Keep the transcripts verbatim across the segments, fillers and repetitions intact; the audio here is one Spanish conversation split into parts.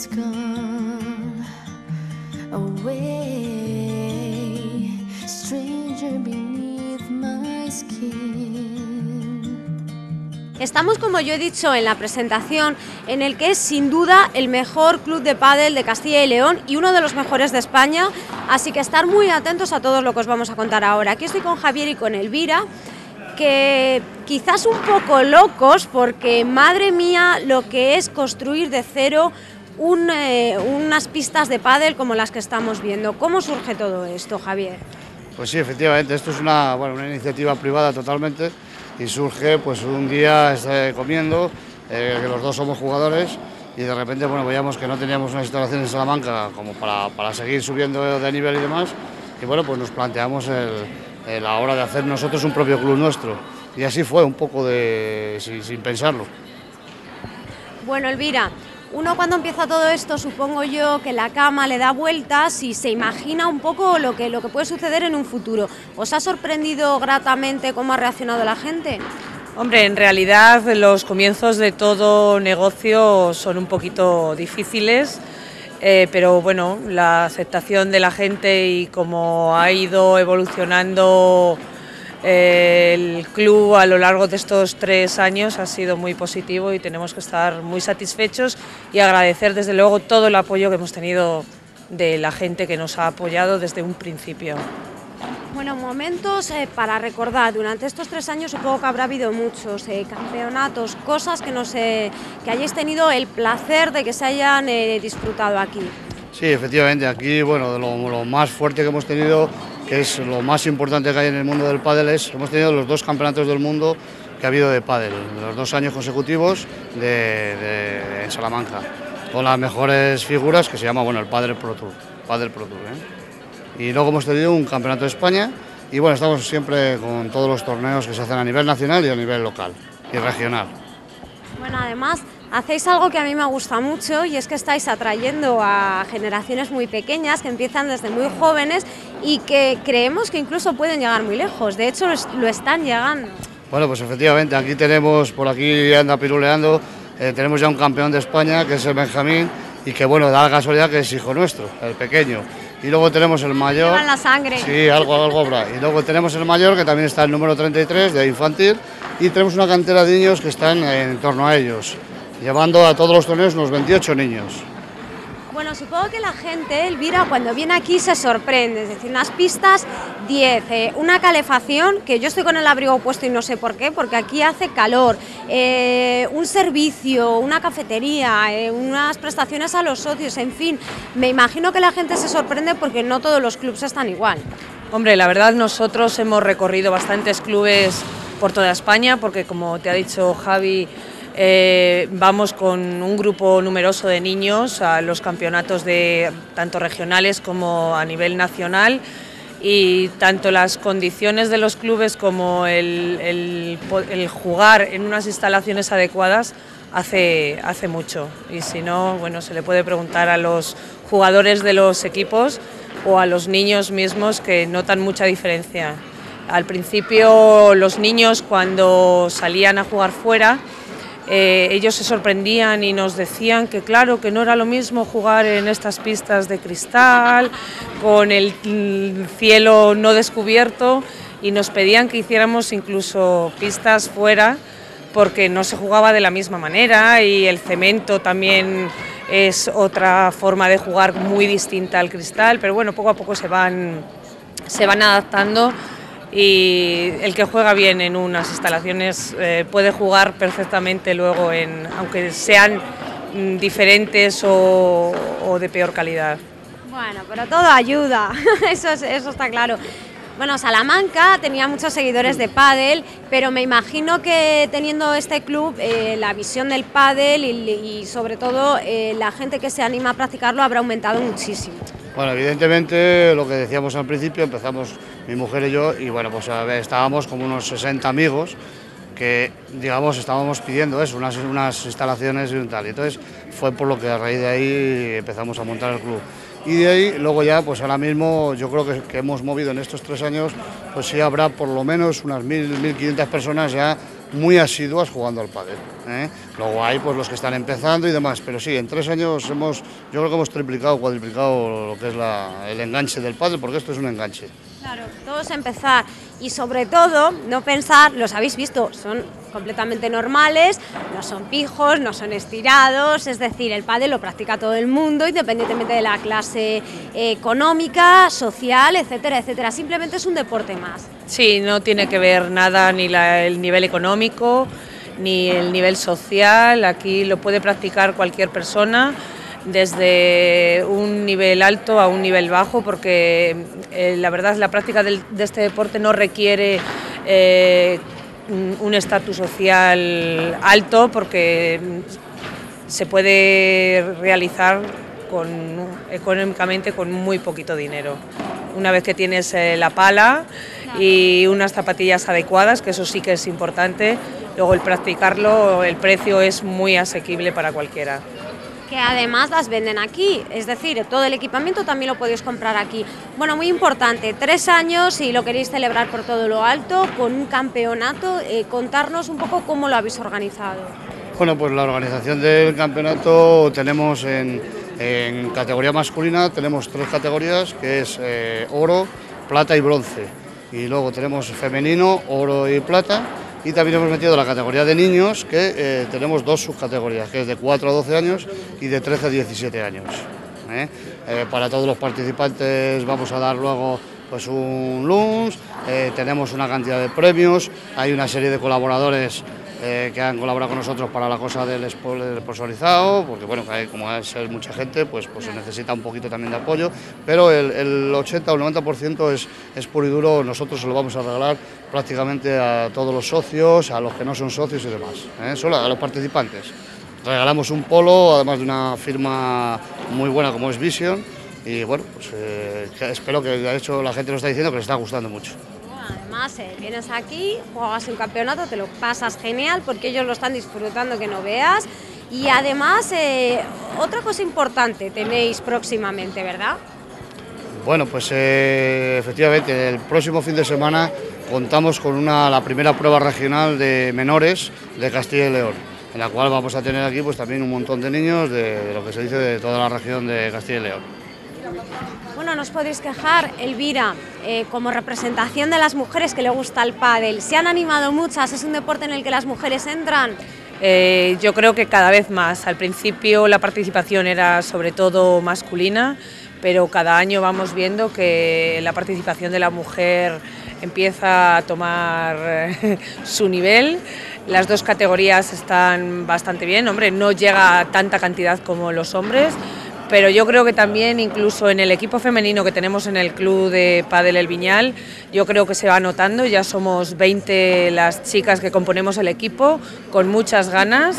has gone away, stranger beneath my skin. Estamos, como yo he dicho en la presentación, en el que es sin duda el mejor club de pádel de Castilla y León y uno de los mejores de España, así que estar muy atentos a todo lo que os vamos a contar ahora. Aquí estoy con Javier y con Elvira, que quizás un poco locos porque madre mía lo que es construir de cero un, eh, unas pistas de pádel como las que estamos viendo. ¿Cómo surge todo esto, Javier? Pues sí, efectivamente, esto es una, bueno, una iniciativa privada totalmente y surge pues un día eh, comiendo, eh, que los dos somos jugadores y de repente bueno, veíamos que no teníamos una instalación en Salamanca como para, para seguir subiendo de nivel y demás y bueno, pues nos planteamos el Eh, la hora de hacer nosotros un propio club nuestro y así fue un poco de sin, sin pensarlo. Bueno, Elvira, uno cuando empieza todo esto supongo yo que la cama le da vueltas y se imagina un poco lo que, lo que puede suceder en un futuro. ¿Os ha sorprendido gratamente cómo ha reaccionado la gente? Hombre, en realidad los comienzos de todo negocio son un poquito difíciles. Eh, pero bueno, la aceptación de la gente y cómo ha ido evolucionando eh, el club a lo largo de estos tres años ha sido muy positivo y tenemos que estar muy satisfechos y agradecer desde luego todo el apoyo que hemos tenido de la gente que nos ha apoyado desde un principio. Bueno, momentos eh, para recordar, durante estos tres años supongo que habrá habido muchos eh, campeonatos, cosas que, nos, eh, que hayáis tenido el placer de que se hayan eh, disfrutado aquí. Sí, efectivamente, aquí bueno, lo, lo más fuerte que hemos tenido, que es lo más importante que hay en el mundo del pádel, es hemos tenido los dos campeonatos del mundo que ha habido de pádel, los dos años consecutivos de, de, en Salamanca, con las mejores figuras que se llama bueno, el Padel Pro Tour, Padel Pro Tour, ¿eh? Y luego hemos tenido un campeonato de España y bueno, estamos siempre con todos los torneos que se hacen a nivel nacional y a nivel local y regional. Bueno, además hacéis algo que a mí me gusta mucho y es que estáis atrayendo a generaciones muy pequeñas que empiezan desde muy jóvenes y que creemos que incluso pueden llegar muy lejos, de hecho lo están llegando. Bueno, pues efectivamente, aquí tenemos, por aquí anda piruleando, eh, tenemos ya un campeón de España que es el Benjamín y que bueno, da la casualidad que es hijo nuestro, el pequeño. Y luego tenemos el mayor. Llevan la sangre. Sí, algo, algo habrá. Y luego tenemos el mayor, que también está el número treinta y tres de infantil. Y tenemos una cantera de niños que están en torno a ellos, llevando a todos los torneos unos veintiocho niños. Bueno, supongo que la gente, Elvira, cuando viene aquí se sorprende, es decir, unas pistas diez, eh, una calefacción, que yo estoy con el abrigo puesto y no sé por qué, porque aquí hace calor, eh, un servicio, una cafetería, eh, unas prestaciones a los socios, en fin, me imagino que la gente se sorprende porque no todos los clubes están igual. Hombre, la verdad nosotros hemos recorrido bastantes clubes por toda España, porque como te ha dicho Javi, Eh, vamos con un grupo numeroso de niños a los campeonatos de tanto regionales como a nivel nacional y tanto las condiciones de los clubes como el, el, el jugar en unas instalaciones adecuadas hace, hace mucho y si no, bueno, se le puede preguntar a los jugadores de los equipos o a los niños mismos que notan mucha diferencia. Al principio los niños cuando salían a jugar fuera Eh, ellos se sorprendían y nos decían que claro, que no era lo mismo jugar en estas pistas de cristal, con el cielo no descubierto y nos pedían que hiciéramos incluso pistas fuera porque no se jugaba de la misma manera y el cemento también es otra forma de jugar muy distinta al cristal, pero bueno, poco a poco se van, se van adaptando. Y el que juega bien en unas instalaciones eh, puede jugar perfectamente luego, en, aunque sean mm, diferentes o, o de peor calidad. Bueno, pero todo ayuda, eso, es, eso está claro. Bueno, Salamanca tenía muchos seguidores de pádel, pero me imagino que teniendo este club, eh, la visión del pádel y, y sobre todo eh, la gente que se anima a practicarlo habrá aumentado muchísimo. Bueno, evidentemente lo que decíamos al principio, empezamos mi mujer y yo y bueno, pues a ver, estábamos como unos sesenta amigos que digamos estábamos pidiendo eso, unas, unas instalaciones y un tal, y entonces fue por lo que a raíz de ahí empezamos a montar el club. Y de ahí, luego ya, pues ahora mismo yo creo que, que hemos movido en estos tres años, pues sí habrá por lo menos unas mil, mil quinientas personas ya muy asiduas jugando al pádel, ¿eh? Luego hay pues los que están empezando y demás, pero sí, en tres años hemos, yo creo que hemos triplicado, cuadriplicado lo que es la, el enganche del pádel, porque esto es un enganche. Claro, todo es empezar y sobre todo no pensar, los habéis visto, son completamente normales, no son pijos, no son estirados, es decir, el pádel lo practica todo el mundo, independientemente de la clase eh, económica, social, etcétera, etcétera, simplemente es un deporte más. Sí, no tiene que ver nada ni la, el nivel económico, ni el nivel social, aquí lo puede practicar cualquier persona, desde un nivel alto a un nivel bajo, porque eh, la verdad la práctica del, de este deporte no requiere eh, un estatus social alto, porque se puede realizar con, económicamente con muy poquito dinero. Una vez que tienes eh, la pala y unas zapatillas adecuadas, que eso sí que es importante, luego el practicarlo, el precio es muy asequible para cualquiera. Que además las venden aquí, es decir, todo el equipamiento también lo podéis comprar aquí. Bueno, muy importante, tres años y lo queréis celebrar por todo lo alto, con un campeonato, eh, contarnos un poco cómo lo habéis organizado. Bueno, pues la organización del campeonato tenemos en, en categoría masculina, tenemos tres categorías, que es eh, oro, plata y bronce. Y luego tenemos femenino, oro y plata. Y también hemos metido la categoría de niños, que eh, tenemos dos subcategorías, que es de cuatro a doce años y de trece a diecisiete años. ¿eh? Eh, para todos los participantes vamos a dar luego pues un lunch, eh, tenemos una cantidad de premios, hay una serie de colaboradores eh, que han colaborado con nosotros para la cosa del sponsorizado, porque bueno, que hay, como es mucha gente, pues, pues se necesita un poquito también de apoyo, pero el, el ochenta o el noventa por ciento es, es puro y duro, nosotros se lo vamos a regalar prácticamente a todos los socios, a los que no son socios y demás, ¿eh? Solo a los participantes. Regalamos un polo, además de una firma muy buena como es Vision, y bueno, pues eh, espero que de hecho la gente nos está diciendo que les está gustando mucho. Además, eh, vienes aquí, juegas un campeonato, te lo pasas genial porque ellos lo están disfrutando que no veas. Y además, eh, otra cosa importante tenéis próximamente, ¿verdad? Bueno, pues eh, efectivamente, el próximo fin de semana contamos con una, la primera prueba regional de menores de Castilla y León, en la cual vamos a tener aquí pues también un montón de niños de, de lo que se dice de toda la región de Castilla y León. Bueno, no os podéis quejar, Elvira, eh, como representación de las mujeres que le gusta el pádel, ¿se han animado muchas? ¿Es un deporte en el que las mujeres entran? Eh, yo creo que cada vez más. Al principio la participación era sobre todo masculina, pero cada año vamos viendo que la participación de la mujer empieza a tomar eh, su nivel. Las dos categorías están bastante bien, hombre, no llega a tanta cantidad como los hombres, pero yo creo que también incluso en el equipo femenino que tenemos en el club de pádel El Viñal, yo creo que se va notando, ya somos veinte las chicas que componemos el equipo, con muchas ganas,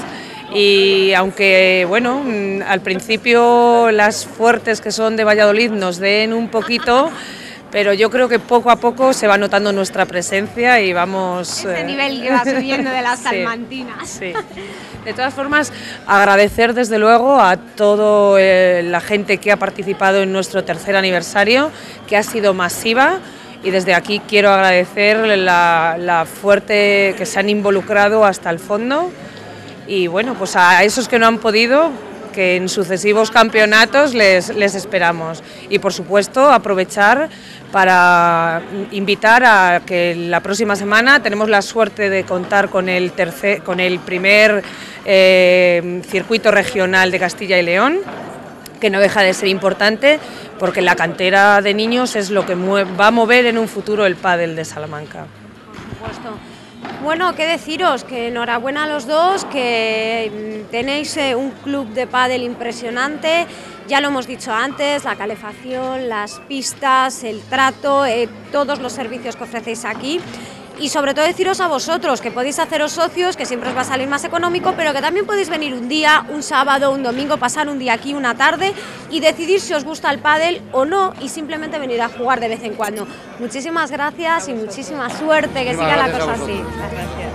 y aunque bueno, al principio las fuertes que son de Valladolid nos den un poquito, pero yo creo que poco a poco se va notando nuestra presencia y vamos... Ese eh, nivel que va subiendo de las sí, salmantinas. Sí. De todas formas, agradecer desde luego a toda eh, la gente que ha participado en nuestro tercer aniversario, que ha sido masiva, y desde aquí quiero agradecer la, la fuerte que se han involucrado hasta el fondo, y bueno, pues a esos que no han podido, que en sucesivos campeonatos les, les esperamos. Y por supuesto aprovechar para invitar a que la próxima semana tenemos la suerte de contar con el, tercer, con el primer eh, circuito regional de Castilla y León, que no deja de ser importante porque la cantera de niños es lo que va a mover en un futuro el pádel de Salamanca. Por supuesto. Bueno, qué deciros, que enhorabuena a los dos, que tenéis eh, un club de pádel impresionante, ya lo hemos dicho antes, la calefacción, las pistas, el trato, eh, todos los servicios que ofrecéis aquí. Y sobre todo deciros a vosotros que podéis haceros socios, que siempre os va a salir más económico, pero que también podéis venir un día, un sábado, un domingo, pasar un día aquí, una tarde y decidir si os gusta el pádel o no y simplemente venir a jugar de vez en cuando. Muchísimas gracias y muchísima suerte, que siga la cosa así. Gracias.